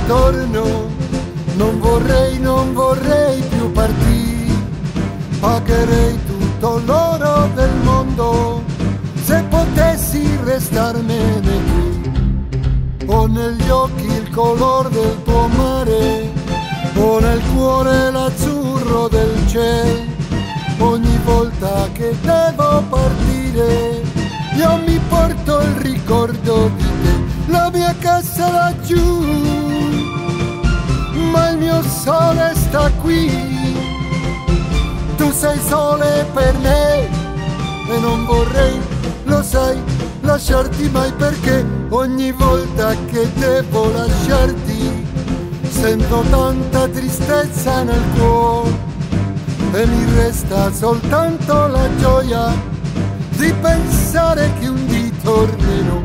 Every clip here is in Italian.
torno, non vorrei più partire, pagherei tutto l'oro del mondo se potessi restarmene qui. Ho negli occhi il color del tuo mare, ho nel cuore l'azzurro del cielo. Ogni volta che devo partire io mi porto il ricordo di te, la mia casa laggiù, ma il mio sole sta qui. Tu sei sole per me e non vorrei, lo sai, lasciarti mai, perché ogni volta che devo lasciarti sento tanta tristezza nel cuore e mi resta soltanto la gioia di pensare che un dì tornerò.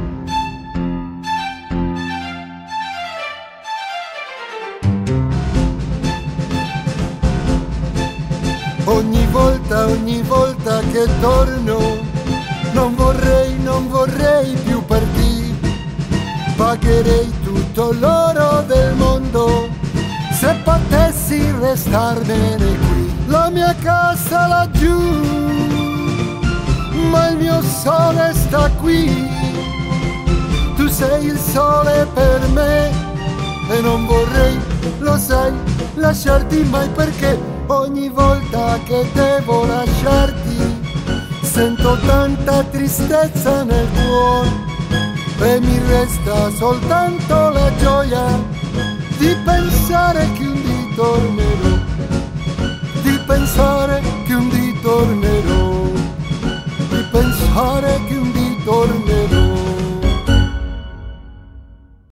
Ogni volta che torno, non vorrei più partire, pagherei tutto l'oro del mondo se potessi restarmene qui. La mia casa laggiù, ma il mio sole sta qui. Tu sei il sole per me e non vorrei, lo sai, lasciarti mai, perché ogni volta che devo lasciarti sento tanta tristezza nel cuore e mi resta soltanto la gioia di pensare che un dì tornerò, di pensare che un dì tornerò, di pensare che un dì tornerò.